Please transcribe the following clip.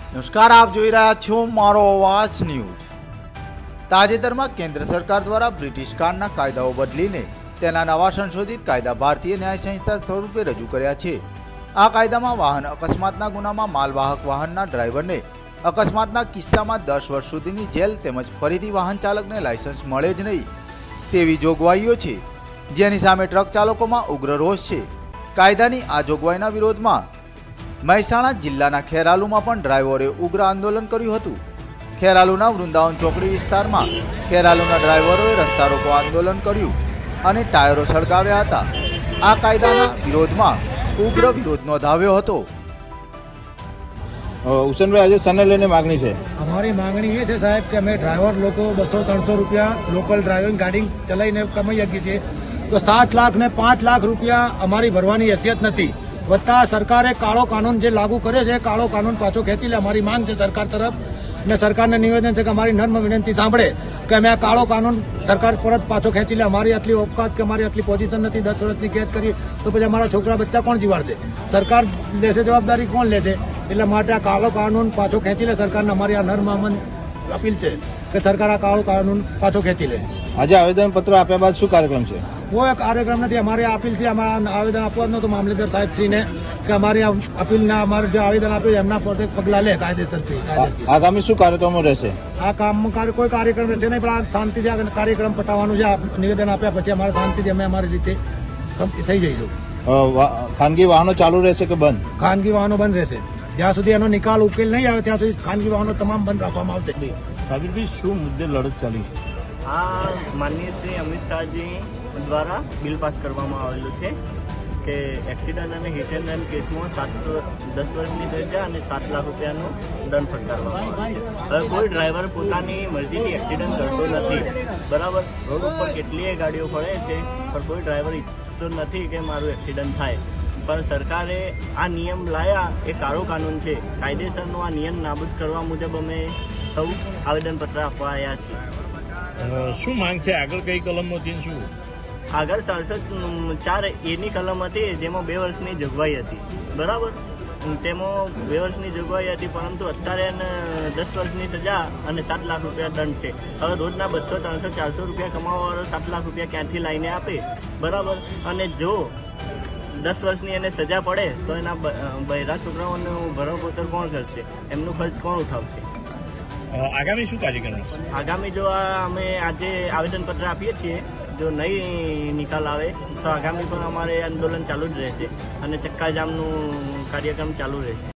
નમસ્કાર, આપ જોઈ રહ્યા છો મારો અવાજ ન્યૂઝ। તાજેતરમાં કેન્દ્ર સરકાર દ્વારા બ્રિટિશ કાળના કાયદાઓ બદલીને તેના નવા સંશોધિત કાયદા ભારતીય ન્યાય સંહિતા સ્વરૂપે રજૂ કર્યા છે। આ કાયદામાં વાહન અકસ્માતના ગુનામાં માલવાહક વાહનના ડ્રાઈવરને અકસ્માતના કિસ્સામાં 10 વર્ષ સુધીની જેલ તેમજ ફરીથી વાહન ચાલકને લાયસન્સ મળે જ નહીં તેવી જોગવાઈઓ છે, જેની સામે ટ્રક ચાલકોમાં ઉગ્ર રોષ છે। કાયદાની આ જોગવાઈના વિરોધમાં મહેસાણા જિલ્લાના ખેરાલુમાં પણ ડ્રાઈવરોએ ઉગ્ર આંદોલન કર્યું હતું। ખેરાલુના વૃંદાવન ચોકડી વિસ્તારમાં ખેરાલુના ડ્રાઈવરોએ રસ્તા રોકો આંદોલન કર્યું અને ટાયરો સળગાવ્યા હતા। આ કાયદાના વિરોધમાં ઉગ્ર વિરોધ નોંધાવ્યો હતો। हुसैन भाई, आज सने लेने मांगनी है। हमारी मांगनी ये है साहब कि हमें ड्राइवर लोग को 200-300 रुपया लोकल ड्राइविंग गाड़ी चलाईने कमाई शकी छे, तो 7 लाख ने 5 लाख रुपया अमारी भरवानी हैसियत नहीं। वत्ता सरकारे काळो कानून जे लागू करे छे, काळो कानून पाछो खेंची ले। अमारी मांग है सरकार तरफ ने सरकार ने निवेदन है कि हमारी नर्म विनंती सांभळे कि अमे आ काळो कानून सरकार परत पाछो खेंची ले। हमारी आटली औकात के हमारी आटली पोजीशन नहीं। 10 वर्षनी कैद करी तो पछी अमारा छोकरा बच्चा कोण जीवाड़शे? सरकार लेशे जवाबदारी कोण लेशे? એટલે માટે આ કાળો કાનૂન પાછો ખેંચી લે સરકારને અમારી આ નર્મ અપીલ છે કે સરકાર આ કાળો કાનૂન પાછો ખેંચી લે। આજે આવેદન પત્ર આપ્યા બાદ શું કાર્યક્રમ છે? કોઈ કાર્યક્રમ નથી। અમારી અપીલ છે, અમારા આવેદન આપવાનું હતું મામલતદાર સાહેબશ્રીને કે અમારી આ અપીલના અમારે જે આવેદન આપ્યું એમના પર પગલાં લે કાયદેસરથી। આગામી શું કાર્યક્રમો રહેશે? આ કામ કોઈ કાર્યક્રમ રહેશે નહીં, પણ આ શાંતિથી આ કાર્યક્રમ પટાવવાનું છે। નિવેદન આપ્યા પછી અમારે શાંતિથી અમે અમારી રીતે થઈ જઈશું। ખાનગી વાહનો ચાલુ રહેશે કે બંધ? ખાનગી વાહનો બંધ રહેશે। જ્યાં સુધી એનો નિકાલ ઉકેલ નહીં આવે ત્યાં સુધી ખાનગી વાહનો તમામ બંધ રાખવામાં આવશે। સાબિરભાઈ, શું મુદ્દે લડત ચાલી છે? આ માનનીય શ્રી અમિત શાહજી દ્વારા બિલ પાસ કરવામાં આવેલું છે કે એક્સિડન્ટ અને હિટ એન્ડ રન કેસમાં 10 વર્ષની સજા અને 7 લાખ રૂપિયાનો દંડ ફટકારવામાં આવે છે। હવે કોઈ ડ્રાઈવર પોતાની મરજીથી એક્સિડન્ટ કરતો નથી, બરાબર। રોડ ઉપર કેટલીય ગાડીઓ ફરે છે, પણ કોઈ ડ્રાઈવર ઈચ્છતો નથી કે મારું એક્સિડન્ટ થાય। પણ સરકારે આ નિયમ લાયા એ કાળો કાનૂન છે। કાયદેસરનો આ નિયમ નાબૂદ કરવા મુજબ અમે સૌ આવેદનપત્ર આપવા આવ્યા છીએ। શું માંગ છે? આગળ કઈ કલમ હતી? શું આગળ 304A કલમ હતી, જેમાં 2 વર્ષની જોગવાઈ હતી, બરાબર। તેમાં 2 વર્ષની જોગવાઈ હતી, પરંતુ અત્યારે 10 વર્ષની સજા અને 7 લાખ રૂપિયા દંડ છે। હવે રોજના 200, 300, 400 રૂપિયા કમાવાવાળો 7 લાખ રૂપિયા ક્યાંથી લઈને આપે, બરાબર। અને જો 10 વર્ષની એને સજા પડે તો એના બહેરા છોકરાઓનું ભરણ પોષણ કોણ કરશે? એમનો ખર્ચ કોણ ઉઠાવશે? આગામી શું કાર્યક્રમ? આગામી જો અમે આજે આવેદનપત્ર આપીએ છીએ, જો નહીં નિકાલ આવે તો આગામી પણ અમારે આંદોલન ચાલુ જ રહેશે અને ચક્કાજામનું કાર્યક્રમ ચાલુ રહેશે।